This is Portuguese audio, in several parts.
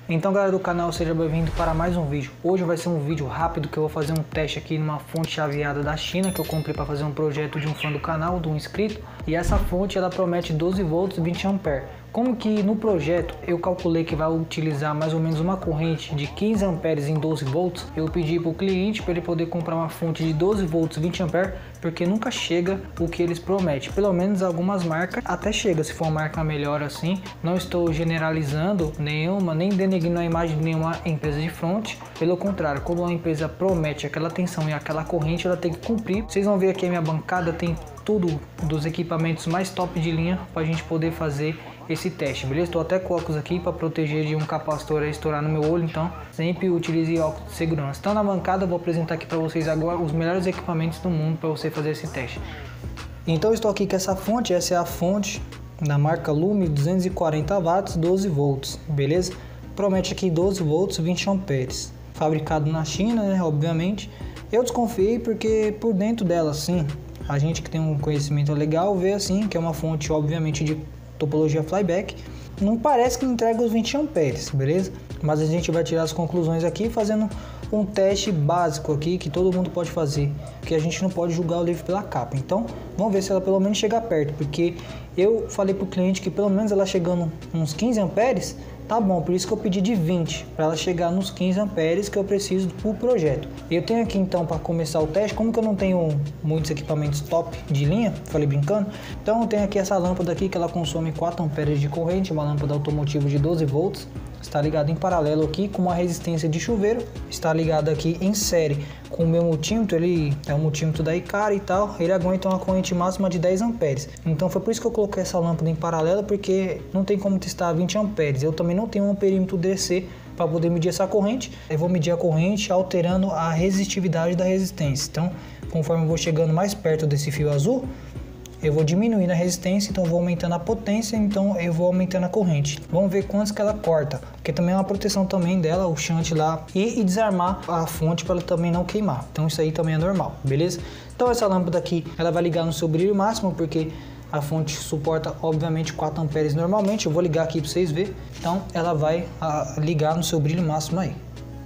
Então galera do canal, seja bem-vindo para mais um vídeo. Hoje vai ser um vídeo rápido que eu vou fazer um teste aqui numa fonte chaveada da China que eu comprei para fazer um projeto de um fã do canal, de um inscrito. E essa fonte ela promete 12 volts e 20 amperes. Como que no projeto eu calculei que vai utilizar mais ou menos uma corrente de 15 amperes em 12 volts, eu pedi para o cliente para ele poder comprar uma fonte de 12 volts e 20 amperes, porque nunca chega o que eles prometem. Pelo menos algumas marcas até chega, se for uma marca melhor assim. Não estou generalizando nenhuma, nem denegrindo a imagem de nenhuma empresa de frente. Pelo contrário, quando a empresa promete aquela tensão e aquela corrente, ela tem que cumprir. Vocês vão ver aqui a minha bancada, tem tudo dos equipamentos mais top de linha para a gente poder fazer esse teste, beleza? Estou até com óculos aqui para proteger de um capacitor a estourar no meu olho, então sempre utilize óculos de segurança. Então na bancada eu vou apresentar aqui para vocês agora os melhores equipamentos do mundo para você fazer esse teste. Então eu estou aqui com essa fonte, essa é a fonte da marca Lume, 240 watts, 12 volts, beleza? Promete aqui 12 volts, 20 amperes. Fabricado na China, né, obviamente. Eu desconfiei porque por dentro dela, assim, a gente que tem um conhecimento legal vê assim que é uma fonte, obviamente, de topologia flyback. Não parece que entrega os 20 amperes, beleza? Mas a gente vai tirar as conclusões aqui fazendo um teste básico aqui que todo mundo pode fazer, que a gente não pode julgar o livro pela capa. Então vamos ver se ela pelo menos chega perto, porque eu falei para o cliente que pelo menos ela chegando uns 15 amperes tá bom, por isso que eu pedi de 20, para ela chegar nos 15 amperes que eu preciso para o projeto. Eu tenho aqui então para começar o teste, como que eu não tenho muitos equipamentos top de linha, falei brincando, então eu tenho aqui essa lâmpada aqui que ela consome 4 amperes de corrente, uma lâmpada automotiva de 12 volts, está ligada em paralelo aqui com uma resistência de chuveiro, está ligada aqui em série com o meu multímetro, ele é um multímetro da Icaro e tal, ele aguenta uma corrente máxima de 10 amperes. Então foi por isso que eu coloquei essa lâmpada em paralelo, porque não tem como testar 20 amperes. Eu também não tenho um amperímetro DC para poder medir essa corrente. Eu vou medir a corrente alterando a resistividade da resistência. Então, conforme eu vou chegando mais perto desse fio azul, eu vou diminuindo a resistência, então eu vou aumentando a potência, então eu vou aumentando a corrente. Vamos ver quantos que ela corta, porque também é uma proteção também dela, o shunt lá, e desarmar a fonte para ela também não queimar. Então isso aí também é normal, beleza? Então essa lâmpada aqui, ela vai ligar no seu brilho máximo, porque a fonte suporta obviamente 4 amperes normalmente. Eu vou ligar aqui para vocês verem. Então ela vai ligar no seu brilho máximo aí.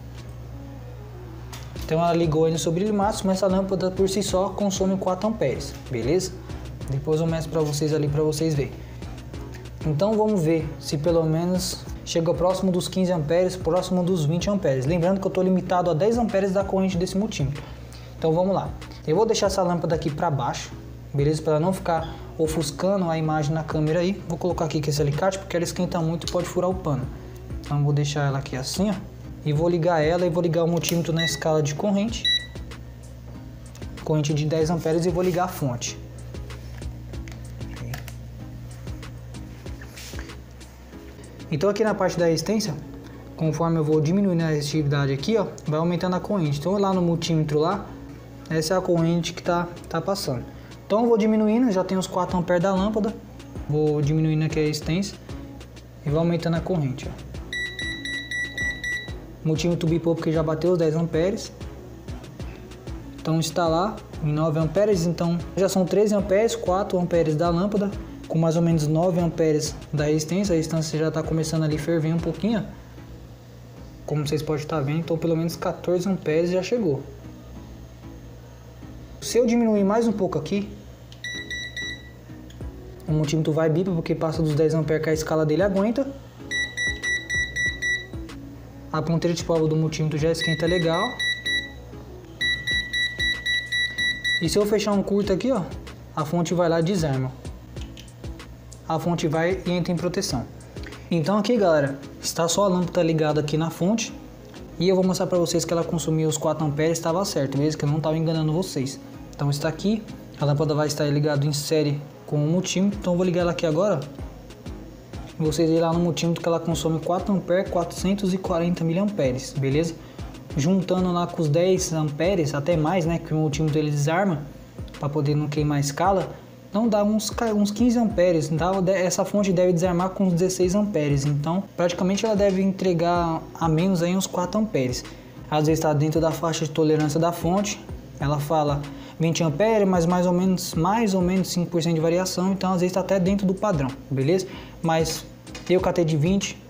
Então ela ligou aí no seu brilho máximo, essa lâmpada por si só consome 4 amperes, beleza? Depois eu mostro para vocês ali para vocês verem. Então vamos ver se pelo menos chega próximo dos 15 amperes, próximo dos 20 amperes. Lembrando que eu estou limitado a 10 amperes da corrente desse multímetro. Então vamos lá. Eu vou deixar essa lâmpada aqui para baixo, beleza? Para ela não ficar ofuscando a imagem na câmera aí. Vou colocar aqui com esse alicate porque ela esquenta muito e pode furar o pano. Então eu vou deixar ela aqui assim, ó. E vou ligar ela e vou ligar o multímetro na escala de corrente. Corrente de 10 amperes e vou ligar a fonte. Então aqui na parte da resistência, conforme eu vou diminuindo a resistividade aqui, ó, vai aumentando a corrente. Então lá no multímetro lá, essa é a corrente que tá passando. Então eu vou diminuindo, já tem os 4 amperes da lâmpada, vou diminuindo aqui a resistência e vou aumentando a corrente, ó. O multímetro bipou porque já bateu os 10 amperes. Então está lá em 9 amperes, então já são 13 amperes, 4 amperes da lâmpada, com mais ou menos 9 amperes da resistência. A resistência já está começando ali a ferver um pouquinho, como vocês podem estar vendo, então pelo menos 14 amperes já chegou. Se eu diminuir mais um pouco aqui, o multímetro vai bipa porque passa dos 10 amperes que a escala dele aguenta. A ponteira de prova do multímetro já esquenta legal. E se eu fechar um curto aqui, ó, a fonte vai lá e desarma. A fonte vai e entra em proteção. Então aqui, galera, está só a lâmpada ligada aqui na fonte. E eu vou mostrar para vocês que ela consumia os 4 amperes, estava certo, mesmo que eu não estava enganando vocês. Então está aqui, a lâmpada vai estar ligada em série com o multímetro. Então eu vou ligar ela aqui agora. Vocês verem lá no multímetro que ela consome 4 amperes, 440 miliamperes, beleza? Juntando lá com os 10 amperes, até mais, né, que o multímetro ele desarma, para poder não queimar a escala. Então dá uns 15 amperes, então essa fonte deve desarmar com uns 16 amperes, então praticamente ela deve entregar a menos aí uns 4 amperes. Às vezes está dentro da faixa de tolerância da fonte, ela fala 20 amperes, mas mais ou menos 5% de variação, então às vezes está até dentro do padrão, beleza? Mas eu catei de 20,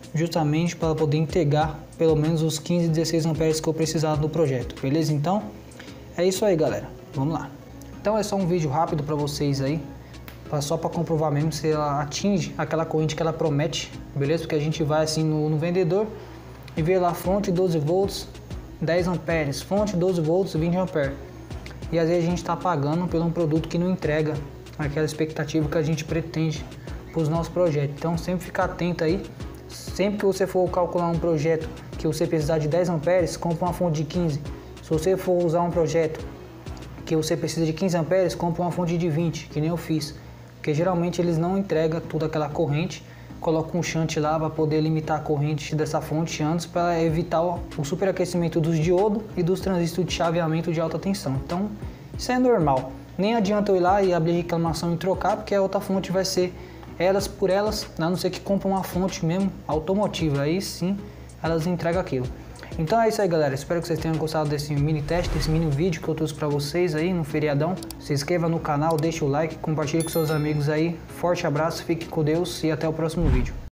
justamente para poder entregar pelo menos os 15, 16 amperes que eu precisava do projeto, beleza? Então é isso aí, galera, vamos lá. Então é só um vídeo rápido para vocês aí, só para comprovar mesmo se ela atinge aquela corrente que ela promete, beleza? Porque a gente vai assim no vendedor e vê lá fonte 12 volts, 10 amperes, fonte 12 volts, 20 amperes. E às vezes a gente está pagando por um produto que não entrega aquela expectativa que a gente pretende para os nossos projetos. Então sempre ficar atento aí, sempre que você for calcular um projeto que você precisar de 10 amperes, compra uma fonte de 15. Se você for usar um projeto que você precisa de 15 amperes, compra uma fonte de 20, que nem eu fiz. Porque geralmente eles não entregam toda aquela corrente, colocam um shunt lá para poder limitar a corrente dessa fonte antes, para evitar o superaquecimento dos diodos e dos transistores de chaveamento de alta tensão. Então isso é normal. Nem adianta eu ir lá e abrir reclamação e trocar, porque a outra fonte vai ser elas por elas, a não ser que compre uma fonte mesmo automotiva, aí sim elas entregam aquilo. Então é isso aí, galera, espero que vocês tenham gostado desse mini teste, desse mini vídeo que eu trouxe para vocês aí no feriadão. Se inscreva no canal, deixa o like, compartilhe com seus amigos aí. Forte abraço, fique com Deus e até o próximo vídeo.